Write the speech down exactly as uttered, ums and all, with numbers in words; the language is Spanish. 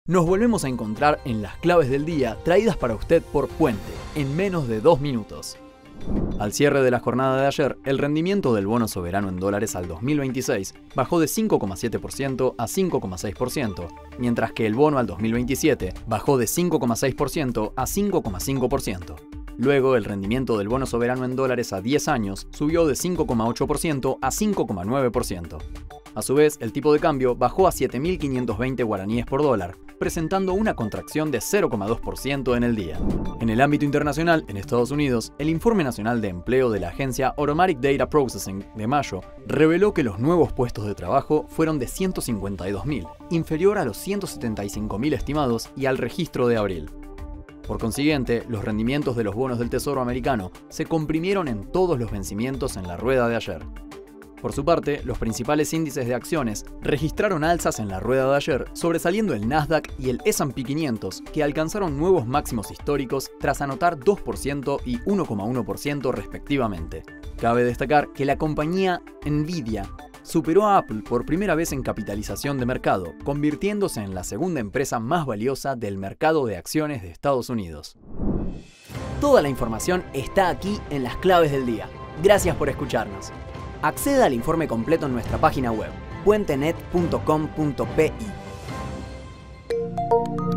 Nos volvemos a encontrar en las claves del día traídas para usted por Puente, en menos de dos minutos. Al cierre de la jornada de ayer, el rendimiento del bono soberano en dólares al dos mil veintiséis bajó de cinco coma siete por ciento a cinco coma seis por ciento, mientras que el bono al dos mil veintisiete bajó de cinco coma seis por ciento a cinco coma cinco por ciento. Luego, el rendimiento del bono soberano en dólares a diez años subió de cinco coma ocho por ciento a cinco coma nueve por ciento. A su vez, el tipo de cambio bajó a siete mil quinientos veinte guaraníes por dólar, presentando una contracción de cero coma dos por ciento en el día. En el ámbito internacional, en Estados Unidos, el Informe Nacional de Empleo de la agencia Automatic Data Processing de mayo reveló que los nuevos puestos de trabajo fueron de ciento cincuenta y dos mil, inferior a los ciento setenta y cinco mil estimados y al registro de abril. Por consiguiente, los rendimientos de los bonos del Tesoro americano se comprimieron en todos los vencimientos en la rueda de ayer. Por su parte, los principales índices de acciones registraron alzas en la rueda de ayer, sobresaliendo el Nasdaq y el ese and pe quinientos, que alcanzaron nuevos máximos históricos tras anotar dos por ciento y uno coma uno por ciento respectivamente. Cabe destacar que la compañía Nvidia superó a Apple por primera vez en capitalización de mercado, convirtiéndose en la segunda empresa más valiosa del mercado de acciones de Estados Unidos. Toda la información está aquí en las claves del día. Gracias por escucharnos. Acceda al informe completo en nuestra página web, puentenet punto com punto pe.